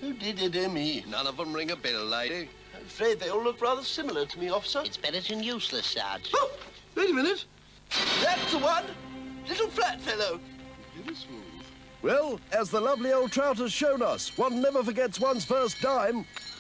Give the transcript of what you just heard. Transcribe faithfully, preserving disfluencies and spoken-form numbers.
Who did it, me? None of them ring a bell, lady. I'm afraid they all look rather similar to me, officer. It's better than useless, Sarge. Oh, wait a minute. That's the one. Little flat fellow. Very smooth. Well, as the lovely old trout has shown us, one never forgets one's first dime.